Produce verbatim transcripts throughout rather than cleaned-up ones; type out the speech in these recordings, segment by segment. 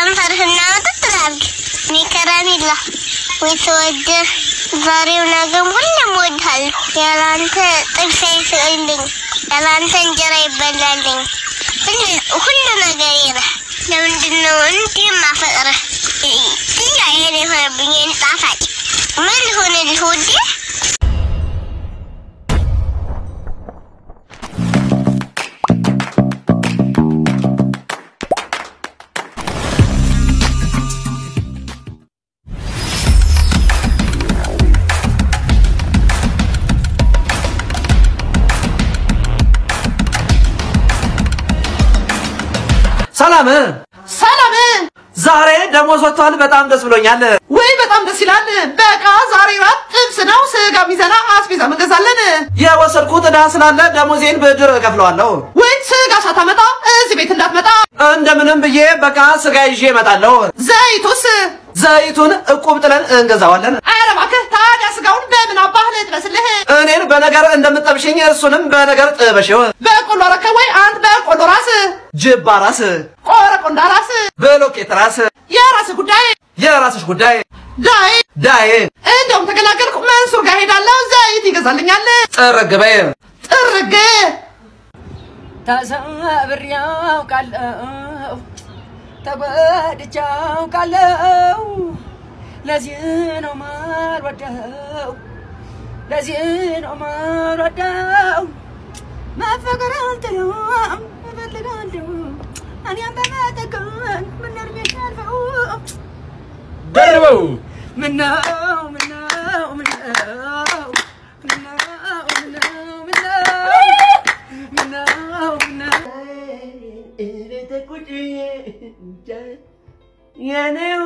ከንፈርህና ወጥተሃል ሚከራሚላ ወይተወደ ዛሬው ነገም ሁሉም ወድሃል ያላንተ ጥብስ አይስልኝ ያላንተ እንጀራ ይበላልኝ ሁሉ ነገር ይረ ለምንድነው እንዲህ ማፈቅረህ ትያ ይሄን ይሆንብኝ ጣፋጭ ምን ሆነልህ ወዴ ሰላም ሰላም ዛሬ ደሞዝ ወጥቷል በጣም ደስ ብሎኛል ወይ በጣም ደስ ይላል በቃ ዛሬ ራት ጥብስ ነው ስጋ ሚዘና አስቤዛ መገዛለን የወሰድኩት ዕዳ ስላለ ደሞዜን በድር ከፍለዋለሁ ወይ ስጋ ሳታመጣ እዚህ ቤት እንዳትመጣ እንደምንም ብዬ በቃ ስጋ ይዤ እመጣለሁ ዘይቱስ ዘይቱን እቁብ ጥለን እንገዛዋለን አረ እባክህ ታዲያ ስጋውን በምን አባህ ልጥበስልህ እኔን በነገር እንደምጠብሽኝ እሱንም በነገር ጥበሽው በቆሎ አረከ ወይ አንተ በቆሎ ራስ ጅባ ራስ ቆረቆንዳ ራስ በሎኬት ራስ የራስ ጉዳይ የራስሽ ጉዳይ ዳይ ዳይ እንደውም ተገላገልኩ መንሱር ጋር ሄዳለሁ ዘይት ይገዛልኛል ጥርግበ ጥርግ ታሰብሪያው ካለው ተበድቻው ካለው ለዚህ ነው ማልወደው ለዚህ ነው ማልወደው ማፈቀር አልተለም እፈልጋለሁ እኔም በመጠቀም ምን እርሜሻለሁ ደርበው ምነው ምነው ምነው ምነው ምነው ምነው ምነው እኔ ተቁጪ የኔው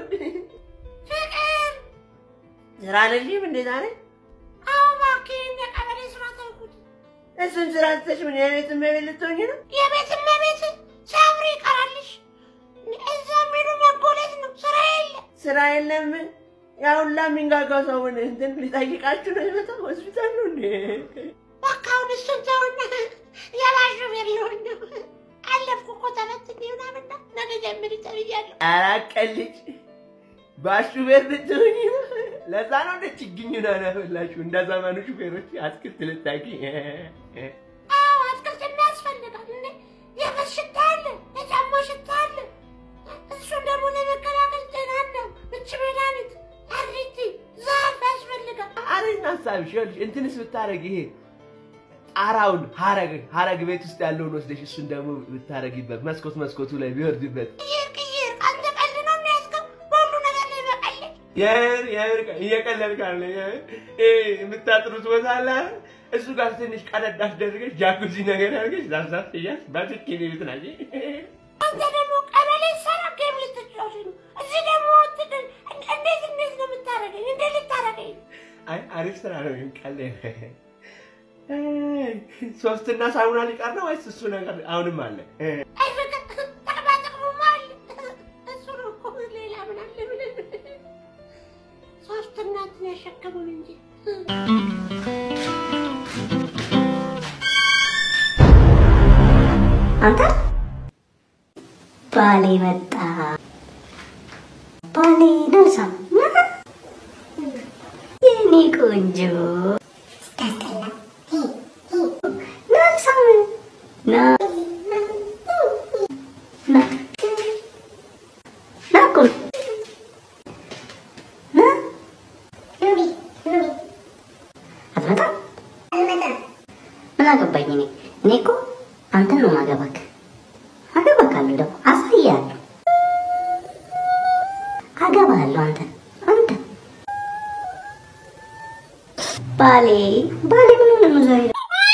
ፍቅር ዝራለሽም እንዴ ዛሬ አው ማኪን የቀበሌ ስራ ተውኩት እሱን ስራ ተሽ ምን የቤት እመቤት ልትሆኚ ነው የቤት እመቤት ሳምሪ ቀራልሽ እዛ ምን መጎለት ነው ስራ የለ ስራ የለም ያውላ ሚንጋጋው ሰውን እንትን ሊጠይቃችሁ ነው የመጣው ሆስፒታል ነው እንዴ በቃው እሱን ተውና ያላሹ የለውኝ አለፍኩ እኮ ተመትኝና ምንዳ ነገ ጀምሪ ተብያለሁ አራቀልጭ ባሹ ቤት ልትሆኚ ነው ለዛ ነው እንደ ችግኝ ነው ያፈላችሁ እንደ ዘመኑ ሹፌሮች አትክልት ልታቂ አዎ አትክልት የሚያስፈልጋል እንዴ የበሽታ አለ የጫማ ሽታ አለ እሱ ደግሞ ለመከላከል ጤና ነው ምች መድኃኒት አሪቲ ዛፍ ያስፈልጋል አሪና ሳብሽ እንትንስ ብታረግ ይሄ ጣራውን ሐረግ ሐረግ ቤት ውስጥ ያለውን ወስደሽ እሱን ደግሞ ብታረጊበት መስኮት መስኮቱ ላይ ቢወርድበት ይርቅይር አንተ ቀልድ ነው የሚያስከው ሁሉ ነገር ላይ በቀል የር የር እየቀለድክ አለ እ የምታጥሩት ወዛላ እሱ ጋር ትንሽ ቀለዳሽ ደርገሽ ጃኩዚ ነገር አድርገሽ ዛዛፍ ይያስ ባትኪኒ ብትናጂ አንተ ደግሞ ቀበሌ ሰራ ጌም ልትጫወት ነው እዚህ ደግሞ ወጥተህ እንዴት እንዴት ነው የምታረገኝ እንዴት ልታረገኝ አይ አሪፍ ስራ ነው ቀለድ ሶስትና ሳሙና ሊቀር ነው ወይስ እሱ ነገር አሁንም አለ አይ በቃ ተቀባጥሩ ማል እሱ ነው እኮ ሌላ ምን አለ ብለን ሶስትና ተሸከሙን እንጂ አንተ ባሌ መጣ ባሌ ደርሳ የኔ ቆንጆ No. No. No. No. No. Ruby. Ruby. Atmata? Atmata. Mana gabay ni? Neko? Anta no magabak. Agabak alu daw. Asayyan. Agabalu anta. Anta. Bali. Bali mo naman mazahira.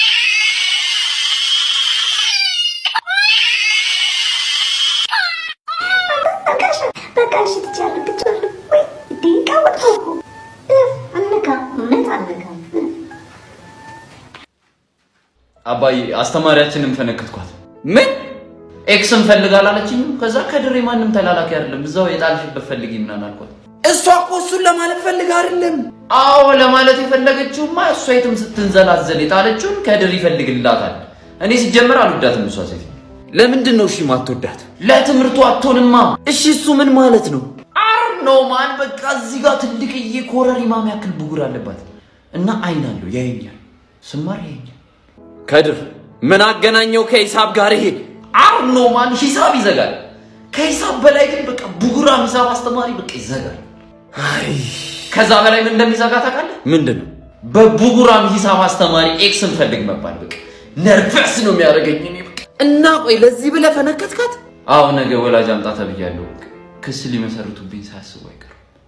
አባይ አስተማሪያችንን ፈነከትኳት ምን ኤክስን ፈልጋል አለችኝ ከዛ ከድሬ ማንንም ተላላኪ አይደለም እዛው የጣልሽበት ፈልጊ ምናምን አልኳት እሷ እኮ እሱን ለማለት ፈልጋ አይደለም አዎ ለማለት የፈለገችውማ እሷ የትም ስትንዘላዘል የጣለችውን ከድሬ ይፈልግላታል እኔ ሲጀመር አልወዳትም እሷ ሴት ለምንድን ነው እሺ ማትወዳት ለትምርቱ አትሆንማ እሺ እሱ ምን ማለት ነው አርኖ ማን በቃ እዚህ ጋር ትልቅዬ ኮረሪማ የሚያክል ብጉር አለባት እና አይን አለው ያየኛል ስማር ያየኛል ከድር ምን አገናኘው ከሂሳብ ጋር ይሄ አርኖ ማን ሂሳብ ይዘጋል ከሂሳብ በላይ ግን በቃ ብጉራም ሂሳብ አስተማሪ በቃ ይዘጋል አይ ከዛ በላይ ምን እንደሚዘጋ ታውቃለህ ምንድነው በብጉራም ሂሳብ አስተማሪ ኤክስን ፈልግ መባል በቃ ነርቨስ ነው የሚያደርገኝ እኔ በቃ እና ቆይ ለዚህ ብለ ፈነከትካት አው ነገ ወላጅ አምጣ ተብያለሁ ክስ ሊመሰርቱብኝ ሳስብ አይቀር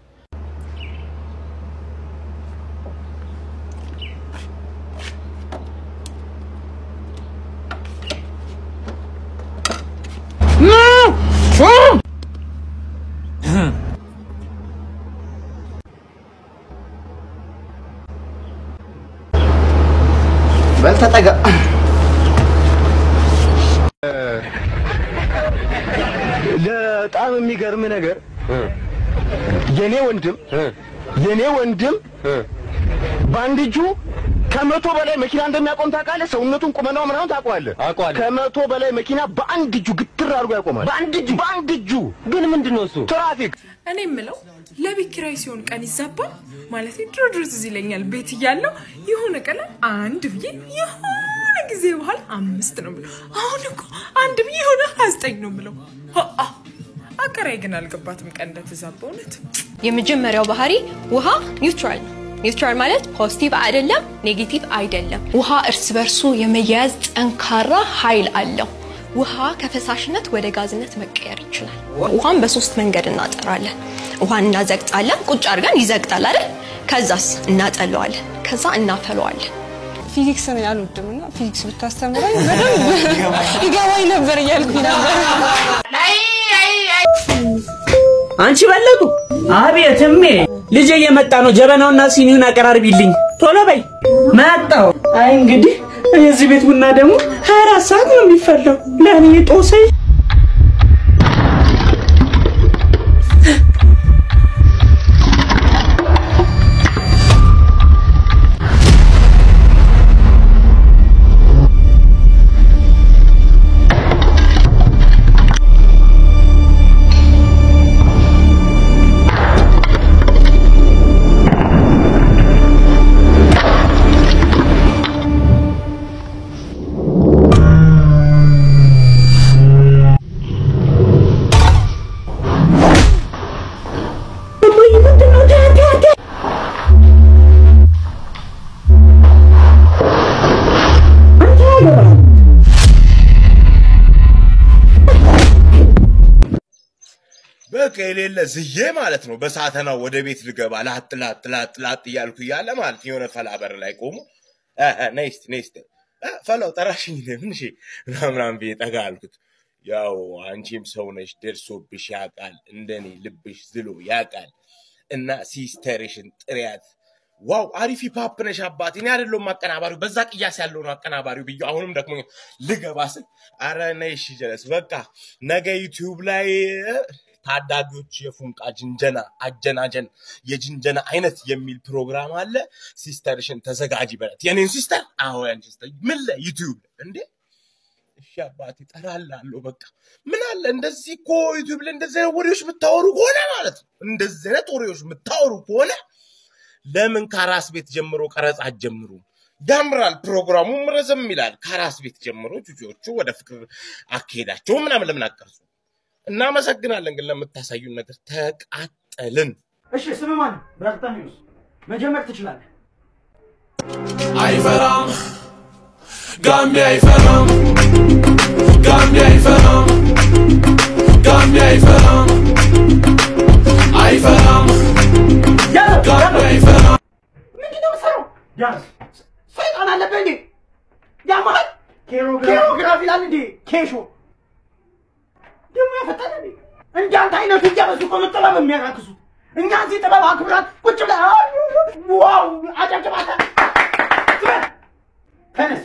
በልተጠጋ ለጣም የሚገርም ነገር የኔ ወንድም የኔ ወንድም ባንዲጁ ከመቶ በላይ መኪና እንደሚያቆም ታውቃለህ ሰውነቱን ቁመናው ምናምን ታውቃለህ ከመቶ በላይ መኪና በአንድ እጁ ግትር አድርጎ ያቆማል በአንድ እጁ በአንድ እጁ ግን ምንድነው እሱ ትራፊክ እኔ ምለው ለቢክራይ ሲሆን ቀን ይዛባል ማለት ድሮ ድሮ እዚህ ይለኛል ቤት ይያለው ይሁን ቀለ አንድ ብዬ ይሁን ጊዜ በኋላ አምስት ነው ብለው አሁን እኮ አንድ ብዬ ይሁን አስጠኝ ነው ብለው አአ አቀራይ ግን አልገባትም ቀን እንደተዛባው ነት የመጀመሪያው ባህሪ ውሃ ኒውትራል ነው ኒውትራል ማለት ፖዚቲቭ አይደለም ኔጌቲቭ አይደለም ውሃ እርስ በርሱ የመያዝ ጠንካራ ኃይል አለው ውሃ ከፈሳሽነት ወደ ጋዝነት መቀየር ይችላል ውሃን በሶስት መንገድ እናጠራለን ውሃን እናዘግጣለን ቁጭ አድርገን ይዘግጣል አይደል ከዛስ እናጠለዋለን ከዛ እናፈለዋለን ፊዚክስ ነው ያሉትምና ፊዚክስ ብታስተምረኝ በደንብ ይገባኝ ነበር ያልኩኝ ነበር አንቺ በለጡ አቤትም ልጅ እየመጣ ነው ጀበናውና ሲኒውን አቀራርቢልኝ ቶሎ በይ መጣው አይ እንግዲህ እዚህ ቤት ቡና ደግሞ ሃያ አራት ሰዓት ነው የሚፈለው ለኔ ጦሰይ በከሌለ ዝዬ ማለት ነው በሳተናው ወደ ቤት ልገባ ላጥ ላጥ ላጥ ላጥ ያልኩ ያለ ማለት የሆነ ፈላበር ላይ ቆሙ ኔክስት ኔክስት ፈላው ጠራሽኝ ምን እሺ ምናምን ቤጠጋ አልኩት ያው አንቺም ሰው ነሽ ደርሶብሽ ያቃል እንደኔ ልብሽ ዝሎ ያቃል እና ሲስተርሽን ጥሪያት ዋው አሪፍ ፓፕ ነሽ አባቴ እኔ አይደለም ማቀናባሪው በዛ ቅያስ ያለው ነው አቀናባሪው ብዬ አሁንም ደግሞ ልገባስ አረ ነሽ ጀለስ በቃ ነገ ዩቲዩብ ላይ ታዳጊዎች የፉንቃ ጅንጀና አጀናጀን የጅንጀና አይነት የሚል ፕሮግራም አለ ሲስተርሽን ተዘጋጂ በለት የኔን ሲስተር አዎ ያን ሲስተር ምን ላይ ዩቲዩብ እንዴ እሺ አባቴ ጠራላለሁ በቃ ምን አለ እንደዚህ እኮ ዩቲዩብ ላይ እንደዚህ ወሬዎች የምታወሩ ከሆነ ማለት እንደዚህ አይነት ወሬዎች የምታወሩ ከሆነ ለምን ካራስ ቤት ጀምሮ ቀረጻ ጀምሩ ያምራል ፕሮግራሙም ረዘም ይላል ካራስ ቤት ጀምሮ ጁጆቹ ወደ ፍቅር አከሄዳቸው ምናምን ለምን አቀርጹ እና መሰግናለን ግን ለምታሳዩን ነገር ተቃጠልን እሺ ስም ማን ብራክታኒውስ መጀመር ትችላለህ አይፈራም ጋምቢ አይፈራም ጋምቢ አይፈራም ጋምቢ አይፈራም አይፈራም ጋምቢ አይፈራም ምንድነው ሰው ያስ ሰይጣን አለበኝ ያማል ኬሮግራፊ ላይ እንዴ ኬሾ ደሞ ያፈታለኝ እንዳንተ አይነቱ እያበዙ ቆመጠላም የሚያራክሱ እኛ እዚህ ጥበብ አክብራት ቁጭ ብላ ዋው አጨብጭባታ ተነስ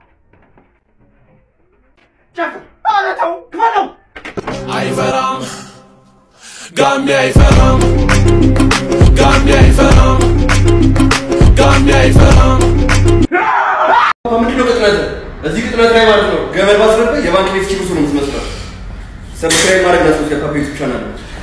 ጨፍር አለተው ክፈለው አይፈራም ጋምቢ አይፈራም ጋምቢ አይፈራም ጋምቢ አይፈራም ምንድነው ቅጥነት እዚህ ቅጥነት ላይ ማለት ነው ገመድ ባስረበ የባንክ ቤት ኪሩስ ነው የምትመስለው ሰብስክራይብ ማድረግ እንዳትረሱ የካፌ ዩቲዩብ ቻናል